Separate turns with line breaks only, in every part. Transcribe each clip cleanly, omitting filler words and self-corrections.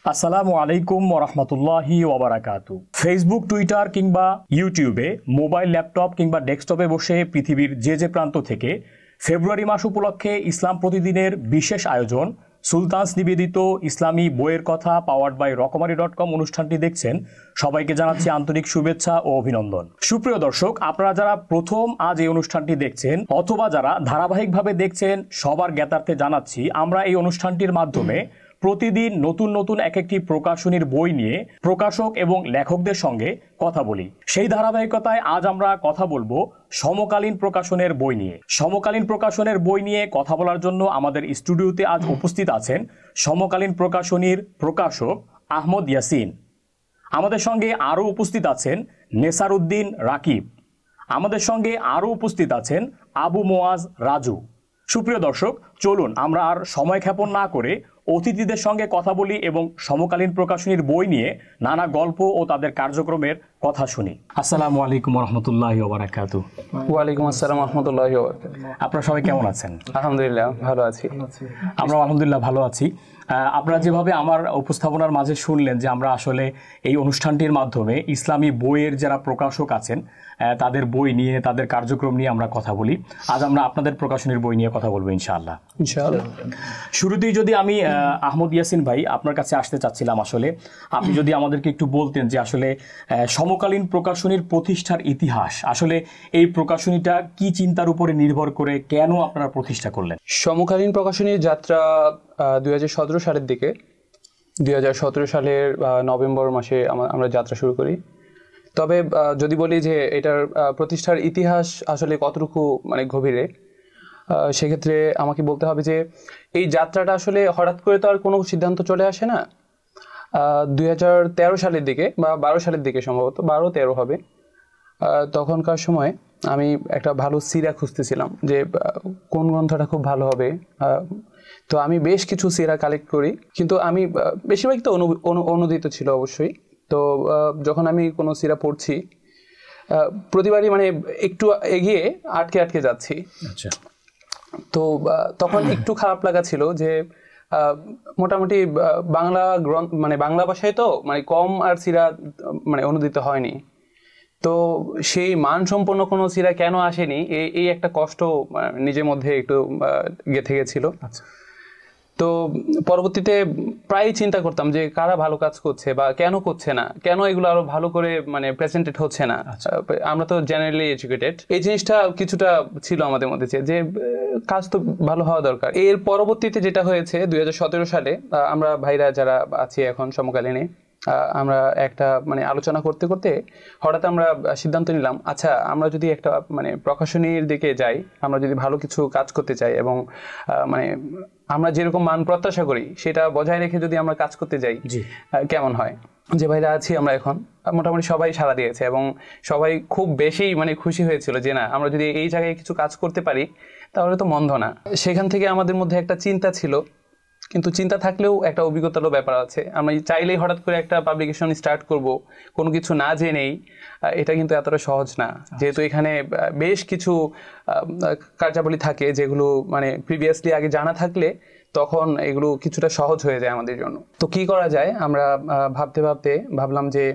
আসসালামু আলাইকুম ওরহমতুল্লাহি ওবারাকাতু। ফেসবুক, টুইটার কিংবা ইউটিউবে, মোবাইল, ল্যাপটপ কিংবা ডেস্কটপে বসে পৃথিবীর যে প্রান্ত থেকে ফেব্রুয়ারি মাস উপলক্ষে ইসলাম প্রতিদিনের বিশেষ আয়োজন সুলতানস নিবেদিত ইসলামী বইয়ের কথা পাওয়ার্ড বাই রকমারি.com অনুষ্ঠানটি দেখছেন, সবাইকে জানাচ্ছি আন্তরিক শুভেচ্ছা ও অভিনন্দন। সুপ্রিয় দর্শক, আপনারা যারা প্রথম আজ এই অনুষ্ঠানটি দেখছেন অথবা যারা ধারাবাহিকভাবে দেখছেন, সবার জ্ঞাতার্থে জানাচ্ছি আমরা এই অনুষ্ঠানটির মাধ্যমে প্রতিদিন নতুন নতুন এক একটি প্রকাশনীর বই নিয়ে প্রকাশক এবং লেখকদের সঙ্গে কথা বলি। সেই ধারাবাহিকতায় আজ আমরা কথা বলবো সমকালীন প্রকাশনের বই নিয়ে। সমকালীন প্রকাশনের বই নিয়ে কথা বলার জন্য আমাদের স্টুডিওতে আজ উপস্থিত আছেন সমকালীন প্রকাশনীর প্রকাশক আহমদ ইয়াসিন। আমাদের সঙ্গে আরও উপস্থিত আছেন নেসারউদ্দিন রাকিব। আমাদের সঙ্গে আরও উপস্থিত আছেন আবু মোয়াজ রাজু। সুপ্রিয় দর্শক, চলুন আমরা আর সময় ক্ষেপণ না করে অতিথিদের সঙ্গে কথা বলি এবং সমকালীন প্রকাশনীর বই নিয়ে নানা গল্প ও তাদের কার্যক্রমের কথা শুনি। আসসালামু আলাইকুম রহমতুল্লাহি ওয়া বারাকাতুহু।
ওয়ালাইকুম আসসালাম রহমতুল্লাহি ওয়া বারাকাতুহু।
আপনারা সবাই কেমন আছেন?
আলহামদুলিল্লাহ ভালো আছি।
আমরা আলহামদুলিল্লাহ ভালো আছি। আপনারা যেভাবে আমার উপস্থাপনার মাঝে শুনলেন যে আমরা আসলে এই অনুষ্ঠানটির মাধ্যমে ইসলামী বইয়ের যারা প্রকাশক আছেন তাদের বই নিয়ে, তাদের কার্যক্রম নিয়ে আমরা কথা বলি। আজ আমরা আপনাদের প্রকাশনীর বই নিয়ে কথা বলবো ইনশাআল্লাহ। শুরুতেই যদি আমি আহমদ ইয়াসিন ভাই আপনার কাছে আসতে চাচ্ছিলাম, আসলে আপনি যদি আমাদেরকে একটু বলতেন যে আসলে সমকালীন প্রকাশনীর প্রতিষ্ঠার ইতিহাস, আসলে এই প্রকাশনীটা কি চিন্তার উপরে নির্ভর করে কেন আপনারা প্রতিষ্ঠা করলেন?
সমকালীন প্রকাশনীর যাত্রা 2017 সালের দিকে, 2017 সালের নভেম্বর মাসে আমরা যাত্রা শুরু করি। তবে যদি বলি যে এটার প্রতিষ্ঠার ইতিহাস আসলে কতটুকু মানে গভীরে, সেক্ষেত্রে আমাকে বলতে হবে যে এই যাত্রাটা আসলে হঠাৎ করে তো আর কোনো সিদ্ধান্ত চলে আসে না। 2013 সালের দিকে বা 12 সালের দিকে, সম্ভবত 12-13 হবে, তখনকার সময় আমি একটা ভালো সিরা খুঁজতেছিলাম যে কোন গ্রন্থটা খুব ভালো হবে। তো আমি বেশ কিছু সিরা কালেক্ট করি, কিন্তু আমি বেশিরভাগ তো অনুদিত ছিল অবশ্যই। তো যখন আমি কোনো সিরা পড়ছি প্রতিবারই মানে একটু এগিয়ে আটকে যাচ্ছি।
আচ্ছা।
তো তখন একটু খারাপ লাগা ছিল যে মোটামুটি বাংলা মানে বাংলা ভাষায় তো মানে কম আর সিরা মানে অনুদিত হয়নি। তো সেই মানসম্পন্ন কোনো সিরা কেন আসেনি, এই একটা কষ্ট নিজের মধ্যে একটু গেঁথে গেছিল। তো পরবর্তীতে প্রায় চিন্তা করতাম যে কারা ভালো কাজ করছে বা কেন করছে না, কেন এগুলো আরো ভালো করে মানে প্রেজেন্টেড হচ্ছে না। আমরা তো জেনারেলি এডুকেটেড, এই জিনিসটা কিছুটা ছিল আমাদের মধ্যে যে কাজ তো ভালো হওয়া দরকার। এর পরবর্তীতে যেটা হয়েছে 2017 সালে আমরা ভাইরা যারা আছি এখন সমকালীনে, আমরা একটা মানে আলোচনা করতে করতে হঠাৎ আমরা সিদ্ধান্ত নিলাম, আচ্ছা আমরা যদি একটা মানে প্রকাশনীর দিকে যাই, আমরা যদি ভালো কিছু কাজ করতে চাই এবং মানে আমরা যেরকম মান প্রত্যাশা করি সেটা বজায় রেখে যদি আমরা কাজ করতে যাই কেমন হয়। যে ভাইরা আছি আমরা এখন মোটামুটি সবাই সাড়া দিয়েছে এবং সবাই খুব বেশি মানে খুশি হয়েছিল যে না, আমরা যদি এই জায়গায় কিছু কাজ করতে পারি তাহলে তো মন্দ না। সেখান থেকে আমাদের মধ্যে একটা চিন্তা ছিল, কিন্তু চিন্তা থাকলেও একটা অভিজ্ঞতারও ব্যাপার আছে। আমরা চাইলেই হঠাৎ করে একটা পাবলিকেশন স্টার্ট করব কোনো কিছু না জেনেই, এটা কিন্তু এতটা সহজ না। যেহেতু এখানে বেশ কিছু কার্যাবলী থাকে যেগুলো মানে প্রিভিয়াসলি আগে জানা থাকলে তখন এগুলো কিছুটা সহজ হয়ে যায় আমাদের জন্য। তো কি করা যায়, আমরা ভাবতে ভাবলাম যে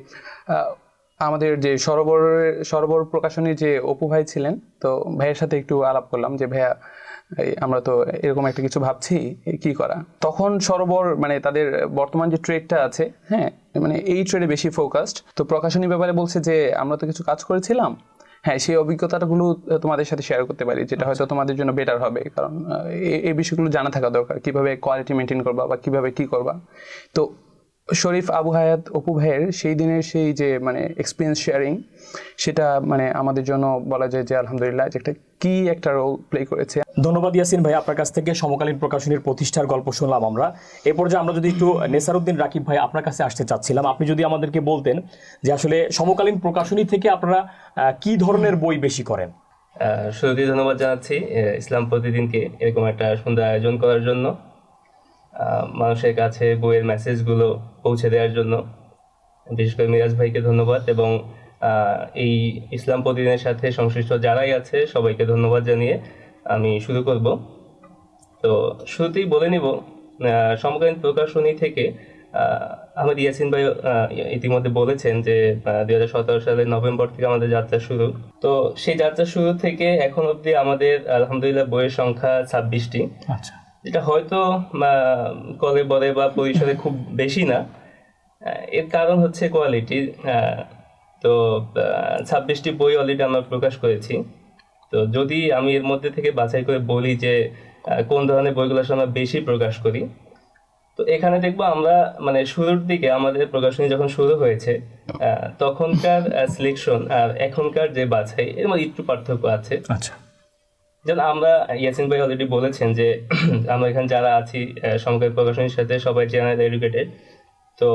আমাদের যে সরোবর প্রকাশনীর যে অপু ভাই ছিলেন, তো ভাইয়ের সাথে একটু আলাপ করলাম যে ভাইয়া আমরা তো এরকম একটা কিছু ভাবছি, কি করা। তখন সরোবর মানে তাদের বর্তমান যে ট্রেডটা আছে, হ্যাঁ মানে এই ট্রেডে বেশি ফোকাসড। তো প্রকাশনী ব্যাপারে বলছে যে আমরা তো কিছু কাজ করেছিলাম, হ্যাঁ সেই অভিজ্ঞতাগুলো তোমাদের সাথে শেয়ার করতে পারি, যেটা হয়তো তোমাদের জন্য বেটার হবে। কারণ এই বিষয়গুলো জানা থাকা দরকার, কিভাবে কোয়ালিটি মেনটেন করবা বা কিভাবে কি করবা। তো শরীফ আবু হায়াত অপু ভাইয়ের সেই দিনের সেই যে মানে এক্সপিরিয়েন্স শেয়ারিং, সেটা মানে আমাদের জন্য বলা যায় যে আলহামদুলিল্লাহ যে একটা রোল প্লে করেছে।
ধন্যবাদ ইয়াসিন ভাই, আপনার কাছ থেকে সমকালীন প্রকাশনীর প্রতিষ্ঠার গল্প শুনলাম আমরা। এরপর যে আমরা যদি একটু নেসারউদ্দিন রাকিব ভাই আপনার কাছে আসতে চাচ্ছিলাম, আপনি যদি আমাদেরকে বলতেন যে আসলে সমকালীন প্রকাশনী থেকে আপনারা কি ধরনের বই বেশি করেন?
শুরুতেই ধন্যবাদ জানাচ্ছি ইসলাম প্রতিদিনকে এরকম একটা সুন্দর আয়োজন করার জন্য, মানুষের কাছে বইয়ের মেসেজগুলো পৌঁছে দেওয়ার জন্য। বিশেষ করে মিরাজ ভাইকে ধন্যবাদ এবং এই ইসলাম প্রতিদিনের সাথে সংশ্লিষ্ট যারাই আছে সবাইকে ধন্যবাদ জানিয়ে আমি শুরু করব। তো শুরুতেই বলে নিব, সমকালীন প্রকাশনী থেকে আমাদের ইয়াসিন ভাই ইতিমধ্যে বলেছেন যে 2017 সালের নভেম্বর থেকে আমাদের যাত্রা শুরু। তো সেই যাত্রা শুরু থেকে এখন অবধি আমাদের আলহামদুলিল্লাহ বইয়ের সংখ্যা 26টি।
আচ্ছা,
যেটা হয়তো কলে বলে বা পরিসরে খুব বেশি না, এর কারণ হচ্ছে কোয়ালিটি। তো 26টি বই অলরেডি আমরা প্রকাশ করেছি। তো যদি আমি এর মধ্যে থেকে বাছাই করে বলি যে কোন ধরনের বইগুলো আমরা বেশি প্রকাশ করি, তো এখানে দেখবো আমরা মানে শুরুর দিকে আমাদের প্রকাশনী যখন শুরু হয়েছে তখনকার সিলেকশন আর এখনকার যে বাছাই এর মধ্যে একটু পার্থক্য আছে।
আচ্ছা,
যেন আমরা ইয়াসিন ভাই অলরেডি বলেছেন যে আমরা এখানে যারা আছি সমকালীন প্রকাশনীর সাথে সবাই জেনারেল এডুকেটেড। তো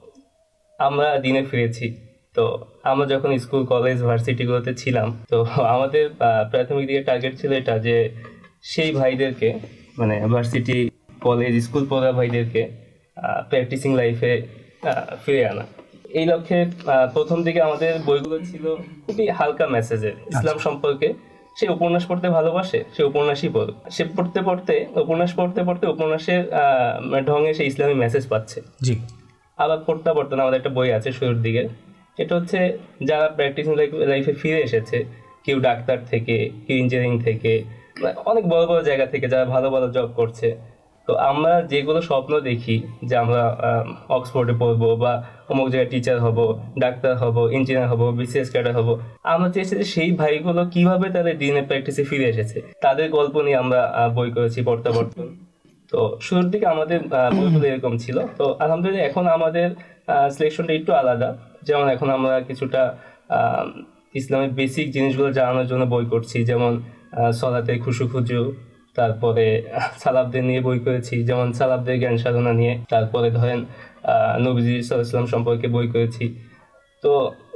আমরা দিনে ফিরেছি। তো আমরা যখন স্কুল কলেজ ভার্সিটিগুলোতে ছিলাম, তো আমাদের প্রাথমিক দিকে টার্গেট ছিল এটা যে সেই ভাইদেরকে মানে ভার্সিটি কলেজ স্কুল পড়া ভাইদেরকে প্র্যাকটিসিং লাইফে ফিরে আনা। এই লক্ষ্যে প্রথম দিকে আমাদের বইগুলো ছিল খুবই হালকা মেসেজের ইসলাম সম্পর্কে। সে উপন্যাস পড়তে ভালোবাসে, সে উপন্যাসই পড়ে, সে উপন্যাস পড়তে পড়তে উপন্যাসের ঢঙে সে ইসলামী মেসেজ পাচ্ছে।
জি।
আবার পড়তে আমাদের একটা বই আছে শুরুর দিকে, এটা হচ্ছে যারা প্র্যাকটিসিং লাইফে ফিরে এসেছে, কেউ ডাক্তার থেকে, কেউ ইঞ্জিনিয়ারিং থেকে, অনেক বড় বড় জায়গা থেকে যারা ভালো ভালো জব করছে। তো আমরা যেগুলো স্বপ্ন দেখি যে আমরা অক্সফোর্ডে পড়বো বা অমুক জায়গায় টিচার হব, ডাক্তার হব, ইঞ্জিনিয়ার হব, বিসিএস ক্যাডার হব, আমরা চেয়েছি যে সেই ভাইগুলো কিভাবে তাদের দিনের প্র্যাকটিসে ফিরে এসেছে তাদের গল্প নিয়ে আমরা বই করেছি প্রত্যাবর্তন। তো শুরুর দিকে আমাদের বইগুলো এরকম ছিল। তো আলহামদুলিল্লাহ এখন আমাদের সিলেকশনটা একটু আলাদা। যেমন এখন আমরা কিছুটা ইসলামের বেসিক জিনিসগুলো জানানোর জন্য বই করছি, যেমন সলাতে খুশু খুজু, তারপরে সালাফদের নিয়ে বই করেছি, যেমন সালাফদের জ্ঞান সাধনা নিয়ে, তারপরে ধরেন নবীজি সাল্লাল্লাহু আলাইহি ওয়াসাল্লাম সম্পর্কে বই করেছি। তো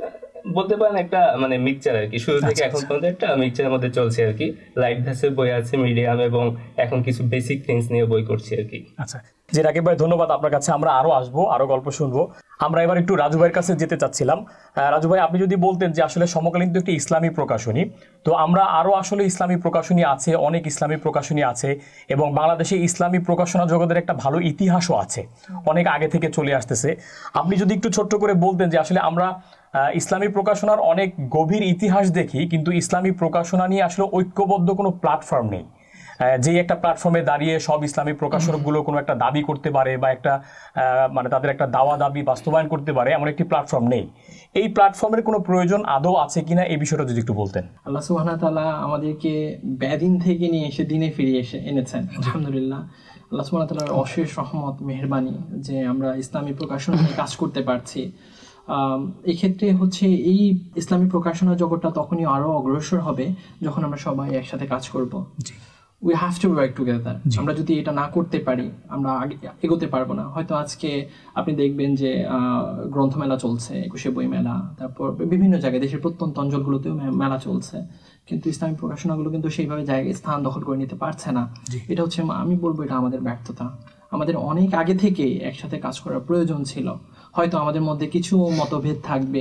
বলতে পারেন একটা মানে মিক্সচার আর কি, শুরু থেকে এখন পর্যন্ত একটা মিক্সচারের মধ্যে চলছে আর কি। লাইট ধাসের বই আছে, মিডিয়াম, এবং এখন কিছু বেসিক থিংস নিয়ে বই করছি আর কি।
আচ্ছা, যে রাকিব ভাই ধন্যবাদ আপনার কাছে। আমরা আরো আসবো, আরো গল্প শুনবো। আমরা এবার একটু রাজু ভাইয়ের কাছে যেতে চাচ্ছিলাম। রাজু ভাই, আপনি যদি বলতেন যে আসলে সমকালীন তো একটি ইসলামী প্রকাশনী, তো আমরা আরো আসলে ইসলামী প্রকাশনী আছে, অনেক ইসলামী প্রকাশনী আছে, এবং বাংলাদেশে ইসলামী প্রকাশনা জগতের একটা ভালো ইতিহাসও আছে, অনেক আগে থেকে চলে আসতেছে। আপনি যদি একটু ছোট্ট করে বলতেন যে আসলে আমরা ইসলামী প্রকাশনার অনেক গভীর ইতিহাস দেখি, কিন্তু ইসলামী প্রকাশনা নিয়ে আসলে ঐক্যবদ্ধ কোনো প্ল্যাটফর্ম নেই, যে একটা প্ল্যাটফর্মে দাঁড়িয়ে সব ইসলামী প্রকাশকগুলো কোনো একটা দাবি করতে পারে বা একটা মানে তাদের একটা দাবি বাস্তবায়ন করতে পারে, এমন একটি প্ল্যাটফর্ম নেই। এই প্ল্যাটফর্মের কোনো প্রয়োজন আদৌ আছে কিনা এই বিষয়টা যদি একটু বলতেন।
আল্লাহ সুবহানাহু ওয়া তাআলা আমাদেরকে বেদিন থেকে নিয়ে এসে দিনে ফিরিয়ে এনেছেন, আলহামদুলিল্লাহ। আল্লাহ সুবহানাহু ওয়া তাআলার অশেষ রহমত, মেহেরবানি যে আমরা ইসলামী প্রকাশনা নিয়ে কাজ করতে পারছি। এক্ষেত্রে হচ্ছে এই ইসলামী প্রকাশনা জগৎটা তখনই আরো অগ্রসর হবে যখন আমরা সবাই একসাথে কাজ করব। We have to work together. আমরা যদি এটা না করতে পারি আমরা এগোতে পারবো না। হয়তো আজকে আপনি দেখবেন যে গ্রন্থমেলা চলছে, 21শে বই মেলা, তারপর বিভিন্ন জায়গায় দেশের প্রত্যন্ত অঞ্চলগুলোতেও মেলা চলছে, কিন্তু ইসলামী প্রকাশনাগুলো কিন্তু সেইভাবে জায়গায় স্থান দখল করে নিতে পারছে না। এটা হচ্ছে, আমি বলবো এটা আমাদের ব্যর্থতা। আমাদের অনেক আগে থেকে একসাথে কাজ করার প্রয়োজন ছিল। হয়তো আমাদের মধ্যে কিছু মতভেদ থাকবে,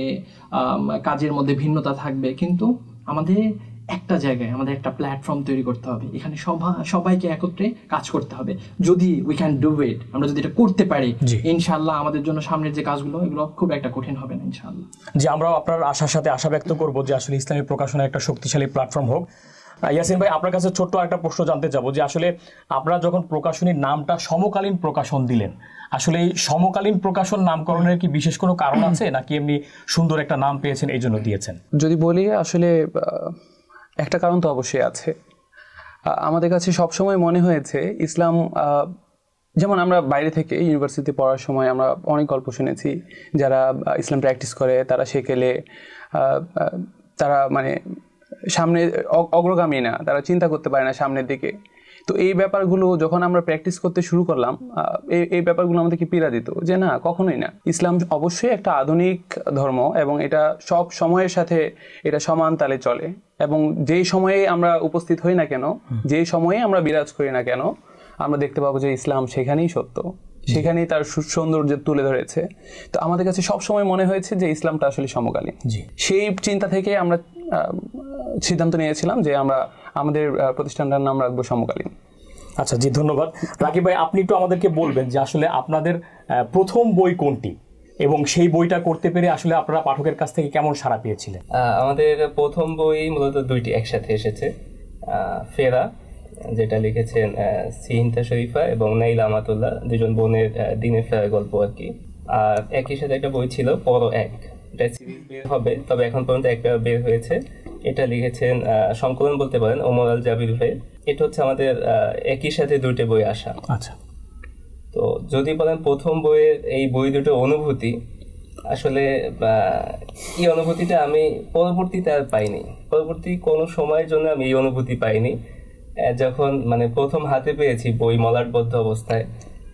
কাজের মধ্যে ভিন্নতা থাকবে, কিন্তু আমাদের একটা জায়গায় আমাদের একটা প্ল্যাটফর্ম তৈরি করতে হবে। এখানে সবাইকে একত্রে কাজ করতে হবে। যদি উই ক্যান ডু ইট, আমরা যদি এটা করতে পারি, ইনশাআল্লাহ আমাদের জন্য সামনের যে কাজগুলো এগুলো খুব একটা কঠিন হবে না ইনশাআল্লাহ।
যে আমরা আপনার আশার সাথে আশা ব্যক্ত করবো যে আসলে ইসলামী প্রকাশনা একটা শক্তিশালী প্ল্যাটফর্ম হোক। ইয়াসিন ভাই, আপনার কাছে ছোট্ট একটা প্রশ্ন জানতে চাবো যে আসলে আপনারা যখন প্রকাশনীর নামটা সমকালীন প্রকাশন দিলেন, আসলে এই সমকালীন প্রকাশন নামকরণের কি বিশেষ কোনো কারণ আছে, নাকি এমনি সুন্দর একটা নাম পেয়েছেন এই জন্য দিয়েছেন?
যদি বলি, আসলে একটা কারণ তো অবশ্যই আছে। আমাদের কাছে সবসময় মনে হয়েছে ইসলাম, যেমন আমরা বাইরে থেকে ইউনিভার্সিটিতে পড়ার সময় আমরা অনেক গল্প শুনেছি, যারা ইসলাম প্র্যাকটিস করে তারা সেকেলে তারা মানে সামনে অগ্রগামী না, তারা চিন্তা করতে পারে না সামনের দিকে। তো এই ব্যাপারগুলো যখন আমরা প্র্যাকটিস করতে শুরু করলাম, এই ব্যাপারগুলো আমাদেরকে পীড়া দিত যে না, কখনোই না। ইসলাম অবশ্যই একটা আধুনিক ধর্ম এবং এটা সব সময়ের সাথে এটা সমান তালে চলে, এবং যেই সময়ে আমরা উপস্থিত হই না কেন, যেই সময়ে আমরা বিরাজ করি না কেন, আমরা দেখতে পাবো যে ইসলাম সেখানেই সত্য, সেখানেই তার সৌন্দর্য তুলে ধরেছে। তো আমাদের কাছে সবসময় মনে হয়েছে যে ইসলামটা আসলে সমকালীন। সেই চিন্তা থেকে আমরা সিদ্ধান্ত নিয়েছিলাম যে আমরা আমাদের প্রতিষ্ঠানটার নাম রাখবো সমকালীন।
আচ্ছা জি, ধন্যবাদ। রাকিব ভাই, আপনি একটু আমাদেরকে বলবেন যে আসলে আপনাদের প্রথম বই কোনটি এবং সেই বইটা করতে পেরে আসলে আপনারা পাঠকের কাছ থেকে কেমন সাড়া পেয়েছিলেন?
আমাদের প্রথম বই মূলত দুইটি একসাথে এসেছে। ফেরা, যেটা লিখেছেন সিহিনতা শরীফা এবং নাইলা আমাতুল্লাহ, দুজন বোনের দিনের ফেরা গল্প আর কি। আর একই সাথে একটা বই ছিল পর এক, এটা সিরিজ বের হবে, তবে এখন পর্যন্ত একটা বের হয়েছে। এটা লিখেছেন সংকলন বলতে পারেন ওমর আল জাবির ভাই। এটা হচ্ছে আমাদের একই সাথে দুটো বই আসা।
আচ্ছা,
তো যদি বলেন প্রথম বইয়ের এই বই দুটো অনুভূতি, আসলে এই অনুভূতিটা আমি পরবর্তীতে আর পাইনি। পরবর্তী কোনো সময়ের জন্য আমি এই অনুভূতি পাইনি। যখন মানে প্রথম হাতে পেয়েছি বই মলাটবদ্ধ অবস্থায়,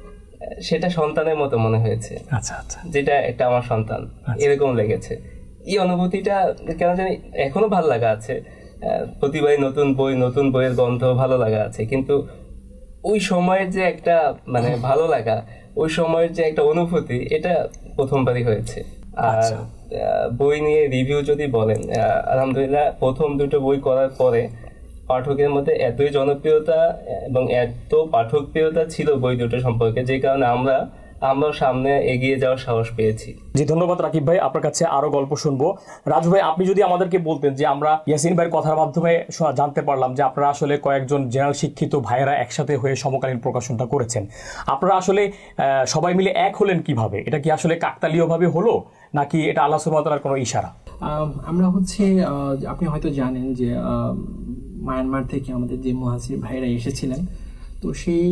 সেটা সন্তানের মতো মনে হয়েছে।
আচ্ছা আচ্ছা,
যেটা একটা আমার সন্তান, এরকম লেগেছে। এই অনুভূতিটা কেন জানি এখনো ভালো লাগা আছে। প্রতিবারই নতুন বইয়ের গন্ধ ভালো লাগা আছে, কিন্তু ওই সময়ের যে একটা মানে ভালো লাগা, ওই সময়ের যে একটা অনুভূতি, এটা প্রথমবারই হয়েছে। আর বই নিয়ে রিভিউ যদি বলেন, আলহামদুলিল্লাহ প্রথম দুটো বই করার পরে পাঠকের মধ্যে এতই জনপ্রিয়তা এবং এত পাঠকপ্রিয়তা ছিল বই দুটো সম্পর্কে, যে কারণে আমরা সামনে এগিয়ে যাওয়ার সাহস পেয়েছি।
জি, ধন্যবাদ রাকিব ভাই। আপনার কাছে আরো গল্প শুনবো। রাজু ভাই, আপনি যদি আমাদেরকে বলতেন যে আমরা ইয়াসিন ভাইয়ের কথার মাধ্যমে জানতে পারলাম যে আপনারা আসলে কয়েকজন জেনারেল শিক্ষিত ভাইয়েরা একসাথে হয়ে সমকালীন প্রকাশনটা করেছেন, আপনারা আসলে সবাই মিলে এক হলেন কিভাবে? এটা কি আসলে কাকতালীয় ভাবে হলো, নাকি এটা আল্লাহ সুবহানাহু ওয়া তাআলার কোনো ইশারা?
আমরা হচ্ছে আপনি হয়তো জানেন যে মায়ানমার থেকে আমাদের যে মুহাজির ভাইরা এসেছিলেন, তো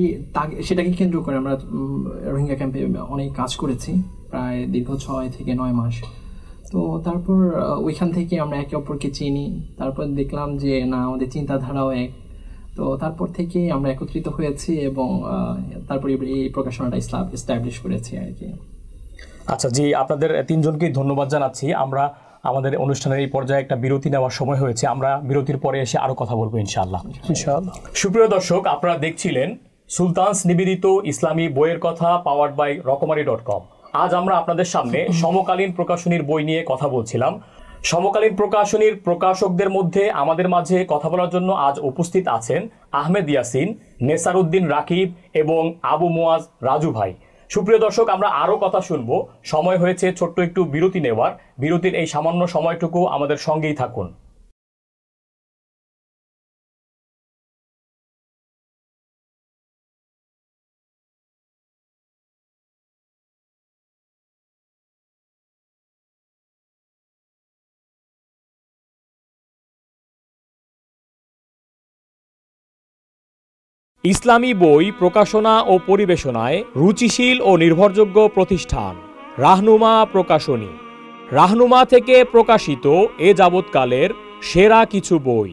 সেটাকে কেন্দ্র করে আমরা রোহিঙ্গা ক্যাম্পে অনেক কাজ করেছি, প্রায় দীর্ঘ 6 থেকে 9 মাস। তো তারপর ওইখান থেকে আমরা একে অপরকে চিনি, তারপর দেখলাম যে না, আমাদের চিন্তাধারাও এক। তো তারপর থেকে আমরা একত্রিত হয়েছি এবং তারপরে এই প্রকাশনাটা এস্টাবলিশ করেছি আর কি।
আচ্ছা জি, আপনাদের তিনজনকেই ধন্যবাদ জানাচ্ছি। আমরা আমাদের অনুষ্ঠানের এই পর্যায়ে একটা বিরতি নেওয়ার সময় হয়েছে, আমরা বিরতির পরে এসে আরো কথা বলবো ইনশাআল্লাহ। সুপ্রিয় দর্শক, আপনারা দেখছিলেন সুলতানস নিবেদিত ইসলামী বইয়ের কথা, পাওয়ার্ড বাই রকমারি.com। আজ আমরা আপনাদের সামনে সমকালীন প্রকাশনীর বই নিয়ে কথা বলছিলাম। সমকালীন প্রকাশনীর প্রকাশকদের মধ্যে আমাদের মাঝে কথা বলার জন্য আজ উপস্থিত আছেন আহমেদ ইয়াসিন, নেসারউদ্দিন রাকিব এবং আবু মুয়াজ রাজু ভাই। সুপ্রিয় দর্শক, আমরা আরো কথা শুনবো। সময় হয়েছে ছোট্ট একটু বিরতি নেওয়ার। বিরতির এই সামান্য সময়টুকু আমাদের সঙ্গেই থাকুন। ইসলামী বই প্রকাশনা ও পরিবেশনায় রুচিশীল ও নির্ভরযোগ্য প্রতিষ্ঠান রাহনুমা প্রকাশনী। রাহনুমা থেকে প্রকাশিত এ যাবৎকালের সেরা কিছু বই।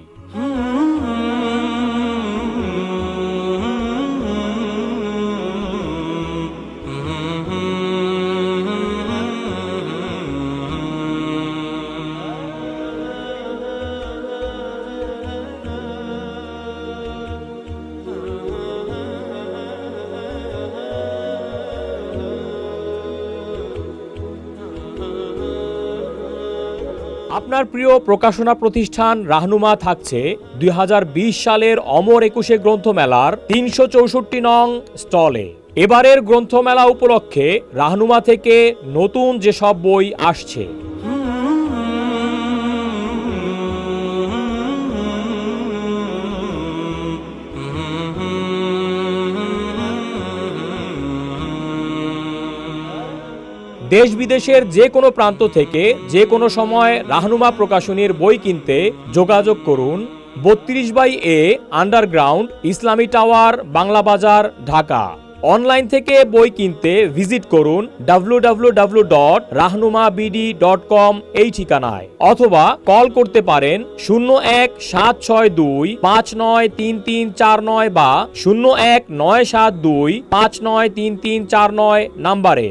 আপনার প্রিয় প্রকাশনা প্রতিষ্ঠান রাহনুমা থাকছে 2020 সালের অমর 21 গ্রন্থমেলার 364 নং স্টলে। এবারের গ্রন্থমেলা উপলক্ষে রাহনুমা থেকে নতুন যেসব বই আসছে, দেশ বিদেশের যে কোনো প্রান্ত থেকে যে কোনো সময় রাহনুমা প্রকাশনীর বই কিনতে যোগাযোগ করুন 32/A আন্ডারগ্রাউন্ড, ইসলামী টাওয়ার, বাংলা বাজার, ঢাকা। অনলাইন থেকে বই কিনতে ভিজিট করুন www.rahnumabd.com এই ঠিকানায়, অথবা কল করতে পারেন 01-762-593349 বা 01-972-593349 নাম্বারে।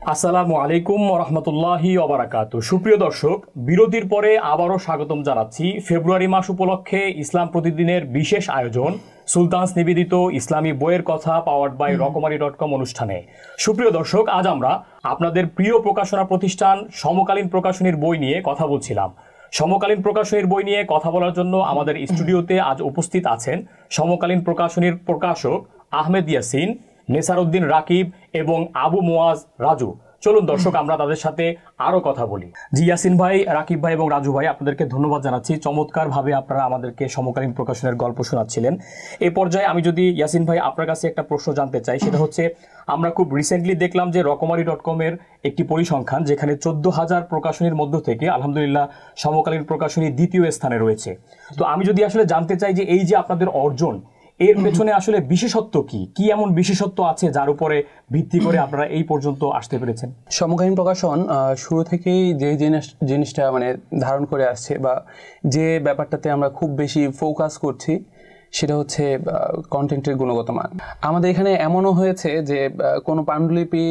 আসসালামু আলাইকুম রহমতুল্লাহি ওবারাকাতু। সুপ্রিয় দর্শক, বিরতির পরে আবারও স্বাগতম জানাচ্ছি ফেব্রুয়ারি মাস উপলক্ষে ইসলাম প্রতিদিনের বিশেষ আয়োজন সুলতানস নিবেদিত ইসলামী বইয়ের কথা পাওয়ার্ড বাই রকমারি.com অনুষ্ঠানে। সুপ্রিয় দর্শক, আজ আমরা আপনাদের প্রিয় প্রকাশনা প্রতিষ্ঠান সমকালীন প্রকাশনীর বই নিয়ে কথা বলছিলাম। সমকালীন প্রকাশনীর বই নিয়ে কথা বলার জন্য আমাদের স্টুডিওতে আজ উপস্থিত আছেন সমকালীন প্রকাশনীর প্রকাশক আহমেদ ইয়াসিন, নেসারউদ্দিন রাকিব এবং আবু মুয়াজ রাজু। চলুন দর্শক, আমরা তাদের সাথে আরো কথা বলি। জি ইয়াসিন ভাই, রাকিব ভাই এবং রাজু ভাই, আপনাদেরকে ধন্যবাদ জানাচ্ছি। চমৎকার ভাবে আপনারা আমাদেরকে সমকালীন প্রকাশনের গল্প শোনাচ্ছিলেন। এই পর্যায়ে আমি যদি ইয়াসিন ভাই আপনার কাছে একটা প্রশ্ন জানতে চাই, সেটা হচ্ছে আমরা খুব রিসেন্টলি দেখলাম যে রকমারি.com এর একটি পরিসংখ্যান, যেখানে 14,000 প্রকাশনীর মধ্য থেকে আলহামদুলিল্লাহ সমকালীন প্রকাশনী দ্বিতীয় স্থানে রয়েছে। তো আমি যদি আসলে জানতে চাই যে এই যে আপনাদের অর্জন, এর পেছনে আসলে বিশেষত্ব কি এমন বিশেষত্ব আছে যার উপরে ভিত্তি করে আপনারা এই পর্যন্ত আসতে পেরেছেন?
সমকালীন প্রকাশন শুরু থেকেই যে জিনিসটা মানে ধারণ করে আসছে বা যে ব্যাপারটাতে আমরা খুব বেশি ফোকাস করছি, সেটা হচ্ছে কন্টেন্টের গুণগত মান। আমাদের এখানে এমনও হয়েছে যে কোনো পাণ্ডুলিপি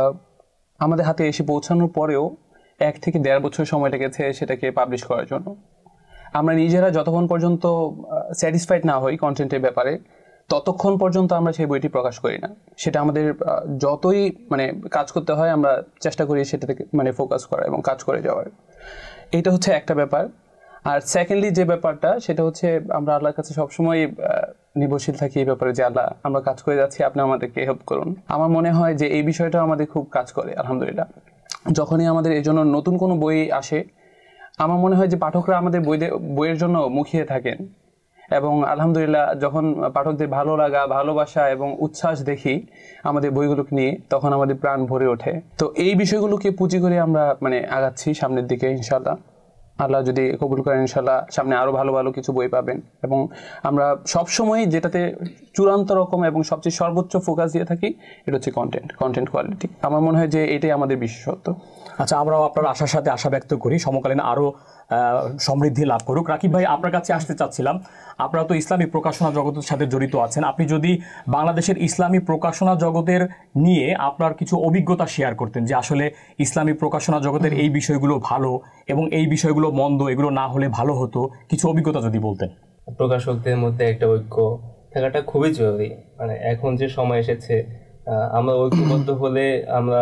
আমাদের হাতে এসে পৌঁছানোর পরেও 1 থেকে 1.5 বছর সময় লেগেছে সেটাকে পাবলিশ করার জন্য। আমরা নিজেরা যতক্ষণ পর্যন্ত স্যাটিসফাইড না হই কন্টেন্টের ব্যাপারে, ততক্ষণ পর্যন্ত আমরা সেই বইটি প্রকাশ করি না। সেটা আমাদের যতই মানে কাজ করতে হয়, আমরা চেষ্টা করি সেটাতে মানে ফোকাস করা এবং কাজ করে যাওয়ার। এইটা হচ্ছে একটা ব্যাপার। আর সেকেন্ডলি যে ব্যাপারটা, সেটা হচ্ছে আমরা আল্লাহর কাছে সবসময় নির্ভরশীল থাকি এই ব্যাপারে যে আল্লাহ, আমরা কাজ করে যাচ্ছি, আপনি আমাদেরকে হেল্প করুন। আমার মনে হয় যে এই বিষয়টা আমাদের খুব কাজ করে আলহামদুলিল্লাহ। যখনই আমাদের এই জন্য নতুন কোনো বই আসে, আমার মনে হয় যে পাঠকরা আমাদের বইয়ের জন্য মুখিয়ে থাকেন, এবং আলহামদুলিল্লাহ যখন পাঠকদের ভালো লাগা, ভালোবাসা এবং উচ্ছ্বাস দেখি আমাদের বইগুলোকে নিয়ে, তখন আমাদের প্রাণ ভরে ওঠে। তো এই বিষয়গুলোকে পুঁজি করে আমরা মানে আগাচ্ছি সামনের দিকে ইনশাআল্লাহ। আল্লাহ যদি কবুল করেন, ইনশাআল্লাহ সামনে আরো ভালো ভালো কিছু বই পাবেন। এবং আমরা সবসময় যেটাতে চূড়ান্ত রকম এবং সবচেয়ে সর্বোচ্চ ফোকাস দিয়ে থাকি, এটা হচ্ছে কন্টেন্ট কোয়ালিটি। আমার মনে হয় যে এটাই আমাদের বিশেষত্ব।
আচ্ছা, আমরাও আপনার আশার সাথে আশা ব্যক্ত করি সমকালীন আরো সমৃদ্ধি লাভ করুক। রাকিব ভাই, আপনার কাছে আসতে চাচ্ছিলাম, আপনারা তো ইসলামী প্রকাশনা জগতের সাথে জড়িত আছেন। আপনি যদি বাংলাদেশের ইসলামী প্রকাশনা জগতের নিয়ে আপনার কিছু অভিজ্ঞতা শেয়ার করতেন, যে আসলে ইসলামী প্রকাশনা জগতের এই বিষয়গুলো ভালো এবং এই বিষয়গুলো মন্দ, এগুলো না হলে ভালো হতো, কিছু অভিজ্ঞতা যদি বলতেন।
প্রকাশকদের মধ্যে একটা ঐক্য থাকাটা খুবই জরুরি। মানে এখন যে সময় এসেছে, আমরা ঐক্যবদ্ধ হলে আমরা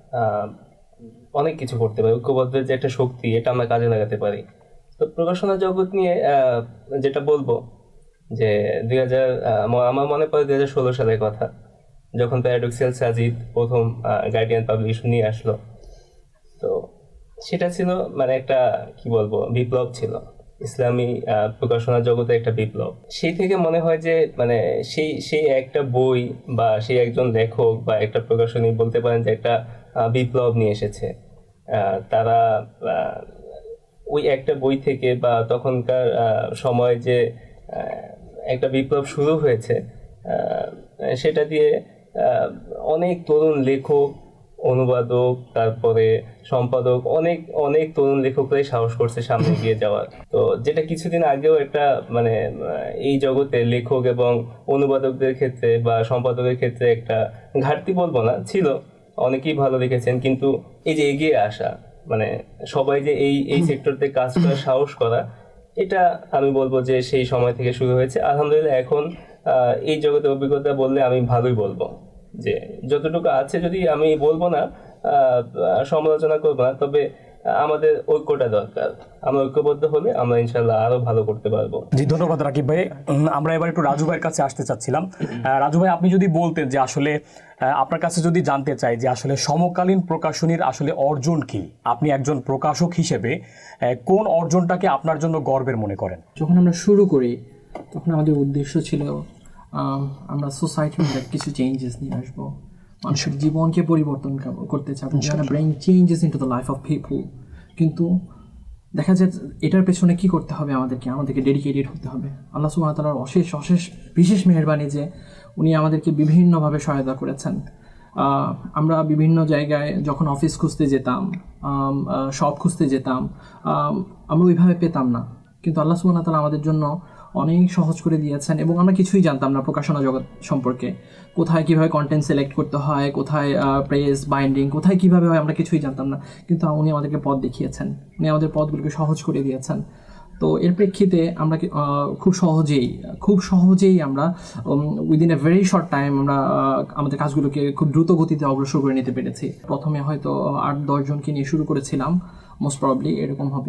অনেক কিছু করতে পারি। ঐক্যবদ্ধের যে একটা শক্তি, এটা আমরা কাজে লাগাতে পারি। তো প্রকাশনা জগৎ নিয়ে যেটা বলবো, যে আমার মনে পড়ে 2016 সালের কথা, যখন প্যারাডক্সিয়াল সাজিদ প্রথম গার্ডিয়ান পাবলিকেশন নিয়ে আসলো। তো সেটা ছিল মানে একটা কি বলবো, বিপ্লব ছিল ইসলামী প্রকাশনা জগতে, একটা বিপ্লব। সেই থেকে মনে হয় যে মানে সেই একটা বই বা সেই একজন লেখক বা একটা প্রকাশনী বলতে পারেন যে একটা বিপ্লব নিয়ে এসেছে। তারা ওই একটা বই থেকে বা তখনকার সময় যে একটা বিপ্লব শুরু হয়েছে, সেটা দিয়ে অনেক তরুণ লেখক, অনুবাদক, তারপরে সম্পাদক, অনেক অনেক তরুণ লেখকরাই সাহস করছে সামনে গিয়ে যাওয়ার। তো যেটা কিছুদিন আগেও একটা মানে এই জগতে লেখক এবং অনুবাদকদের ক্ষেত্রে বা সম্পাদকের ক্ষেত্রে একটা ঘাটতি বলবো না, ছিল, অনেকেই ভালো লিখেছেন, কিন্তু এই যে এগিয়ে আসা, মানে সবাই যে এই সেক্টরতে কাজ করার সাহস করা, এটা আমি বলবো যে সেই সময় থেকে শুরু হয়েছে। আলহামদুলিল্লাহ এখন এই জগতের অভিজ্ঞতা বললে আমি ভালোই বলবো, যে যতটুকু আছে, যদি আমি বলবো না সমালোচনা করবো না, তবে আমাদের ঐক্যটা দরকার। আমরা ঐক্যবদ্ধ হলে আমরা ইনশাল্লাহ আরো ভালো করতে পারবো।
জি, ধন্যবাদ রাকিব ভাই। আমরা এবার একটু রাজু ভাইয়ের কাছে আসতে চাচ্ছিলাম। রাজু ভাই, আপনি যদি বলতেন যে আসলে আপনার কাছে যদি জানতে চাই যে আসলে সমকালীন প্রকাশনীর আসলে অর্জন কি, আপনি একজন প্রকাশক হিসেবে কোন অর্জনটাকে আপনার জন্য গর্বের মনে করেন?
যখন আমরা শুরু করি, তখন আমাদের উদ্দেশ্য ছিল আমরা সোসাইটির মধ্যে কিছু চেঞ্জেস নিয়ে আসবো, মানুষের জীবনকে পরিবর্তন করতে চাবো, bring changes into the life of people. কিন্তু দেখা যায় এটার পেছনে কি করতে হবে, আমাদেরকে ডেডিকেটেড হতে হবে। আল্লাহ সুবহানাহু ওয়া তাআলার অশেষ বিশেষ মেহেরবানি যে উনি আমাদেরকে বিভিন্নভাবে সহায়তা করেছেন। আমরা বিভিন্ন জায়গায় যখন অফিস খুঁজতে যেতাম, শপ খুঁজতে যেতাম, আমরা ওইভাবে পেতাম না, কিন্তু আল্লাহ সুবহানাহু ওয়া তাআলা আমাদের জন্য অনেক সহজ করে দিয়েছেন, এবং আমরা কিছুই জানতাম না প্রকাশনা জগৎ সম্পর্কে। কোথায় কীভাবে কন্টেন্ট সিলেক্ট করতে হয়, কোথায় প্রেস বাইন্ডিং কোথায় কীভাবে হয়, আমরা কিছুই জানতাম না, কিন্তু উনি আমাদেরকে পথ দেখিয়েছেন, উনি আমাদের পথগুলোকে সহজ করে দিয়েছেন। তো এর প্রেক্ষিতে আমরা খুব সহজেই আমরা within a very short time আমরা আমাদের কাজগুলোকে খুব দ্রুত গতিতে অগ্রসর করে নিতে পেরেছি। প্রথমে হয়তো 8-10 জনকে নিয়ে শুরু করেছিলাম, মোস্ট প্রবাবলি এরকম হবে।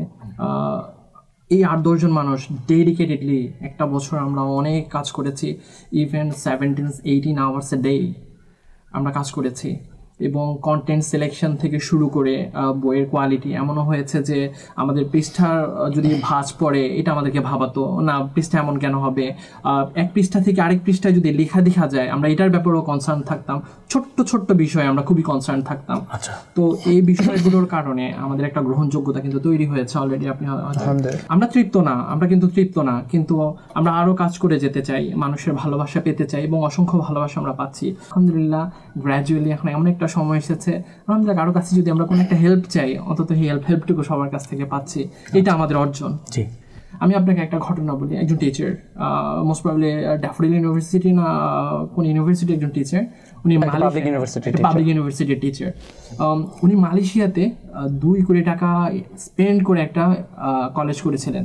এই 8-10 জন মানুষ ডেডিকেটেডলি একটা বছর আমরা অনেক কাজ করেছি, ইভেন 17-18 আওয়ার্স এ ডে আমরা কাজ করেছি। এবং কন্টেন্ট সিলেকশন থেকে শুরু করে বইয়ের কোয়ালিটি এমনও হয়েছে যে আমাদের পৃষ্ঠার যদি ভাঁজ পড়ে এটা আমাদেরকে ভাবাতো না, পৃষ্ঠা এমন কেন হবে, এক পৃষ্ঠা থেকে আরেক পৃষ্ঠায় যদি লেখা দেখা যায় আমরা এটার ব্যাপারেও কনসার্ন থাকতাম, ছোট্ট ছোট্ট বিষয়ে আমরা খুবই কনসার্ন থাকতাম। তো এই বিষয়গুলোর কারণে আমাদের একটা গ্রহণযোগ্যতা কিন্তু তৈরি হয়েছে অলরেডি। আপনি আমরা তৃপ্ত না, কিন্তু আমরা আরো কাজ করে যেতে চাই, মানুষের ভালোবাসা পেতে চাই, এবং অসংখ্য ভালোবাসা আমরা পাচ্ছি আলহামদুলিল্লাহ। গ্র্যাজুয়ালি এখন এমন একটা সময় এসেছে আলহামদুলিল্লাহ, কারো কাছে যদি আমরা কোনো একটা হেল্প চাই অন্তত হেল্পটুকু সবার কাছ থেকে পাচ্ছি, এটা আমাদের অর্জন। আমি আপনাকে একটা ঘটনা বলি। একজন teacher, most probably Daffodil university না কোন ইউনিভার্সিটি একজন টিচার, উনি পাবলিক ইউনিভার্সিটির টিচার। উনি মালয়েশিয়াতে 2 কোটি টাকা স্পেন্ড করে একটা কলেজ করেছিলেন।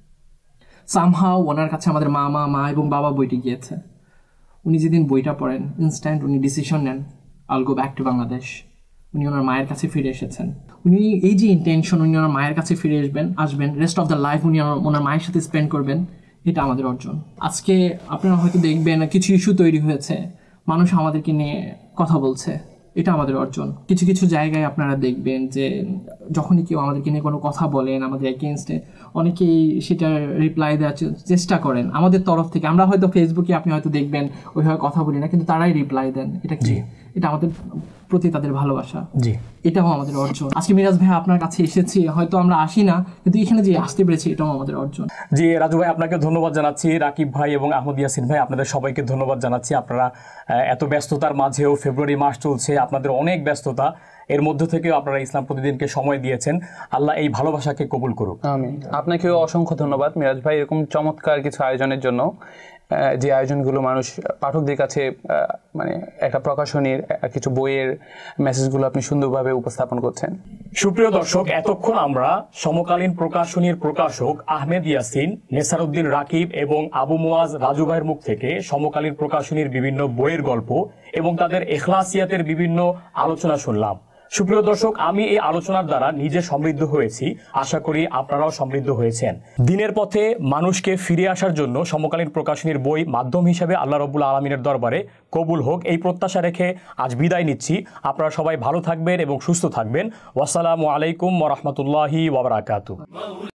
সামহাও ওনার কাছে আমাদের মা এবং বাবা বইটি গিয়েছে। উনি যেদিন বইটা পড়েন ইনস্ট্যান্ট উনি ডিসিশন নেন, I'll go back to Bangladesh. উনি ওনার মায়ের কাছে ফিরে এসেছেন। উনি এই যে ইন্টেনশন, উনি ওনার মায়ের কাছে ফিরে আসবেন, রেস্ট অফ দ্য লাইফ উনি ওনার মায়ের সাথে স্পেন্ড করবেন, এটা আমাদের অর্জন। আজকে আপনারা হয়তো দেখবেন কিছু ইস্যু তৈরি হয়েছে, মানুষ আমাদেরকে নিয়ে কথা বলছে, এটা আমাদের অর্জন। কিছু কিছু জায়গায় আপনারা দেখবেন যে যখনই কেউ আমাদেরকে নিয়ে কোনো কথা বলেন আমাদের এগেইনস্টে, অনেকেই সেটা রিপ্লাই দেওয়ার চেষ্টা করেন আমাদের তরফ থেকে। আমরা হয়তো ফেসবুকে আপনি হয়তো দেখবেন ওইভাবে কথা বলি না, কিন্তু তারাই রিপ্লাই দেন। এটা কি? এটা আমাদের প্রতি তাদের ভালোবাসা, এটাও আমাদের অর্জন। আজকে মিরাজ ভাই আপনার কাছে এসেছি, হয়তো আমরা আসি না, কিন্তু এখানে যে আসতে পেরেছি এটাও আমাদের অর্জন।
জি রাজু ভাই, আপনাকে ধন্যবাদ জানাচ্ছি। রাকিব ভাই এবং আহমদ ইয়াসিন ভাই, আপনাদের সবাইকে ধন্যবাদ জানাচ্ছি। আপনারা এত ব্যস্ততার মাঝেও, ফেব্রুয়ারি মাস চলছে, আপনাদের অনেক ব্যস্ততা, এর মধ্য থেকেও আপনারা ইসলাম প্রতিদিনকে সময় দিয়েছেন। আল্লাহ এই ভালোবাসাকে কবুল করুক।
আমিন। আপনাকেও অসংখ্য ধন্যবাদ মিরাজ ভাই, এরকম চমৎকার কিছু আয়োজনের জন্য, যে আয়োজনগুলো মানুষ পাঠকদের কাছে মানে একটা প্রকাশনীর কিছু বইয়ের মেসেজগুলো আপনি সুন্দরভাবে উপস্থাপন করছেন।
সুপ্রিয় দর্শক, এতক্ষণ আমরা সমকালীন প্রকাশনীর প্রকাশক আহমেদ ইয়াসিন, নেসারউদ্দিন রাকিব এবং আবু মুয়াজ রাজু ভাইয়ের মুখ থেকে সমকালীন প্রকাশনীর বিভিন্ন বইয়ের গল্প এবং তাদের ইখলাসিয়াতের বিভিন্ন আলোচনা শুনলাম। সুপ্রিয় দর্শক, আমি এই আলোচনার দ্বারা নিজে সমৃদ্ধ হয়েছি, আশা করি আপনারাও সমৃদ্ধ হয়েছেন। দিনের পথে মানুষকে ফিরে আসার জন্য সমকালীন প্রকাশনীর বই মাধ্যম হিসেবে আল্লাহ রাব্বুল আলামিনের দরবারে কবুল হোক, এই প্রত্যাশা রেখে আজ বিদায় নিচ্ছি। আপনারা সবাই ভালো থাকবেন এবং সুস্থ থাকবেন। ওয়াসসালামু আলাইকুম ওয়া রাহমাতুল্লাহি ওয়া বারাকাতুহু।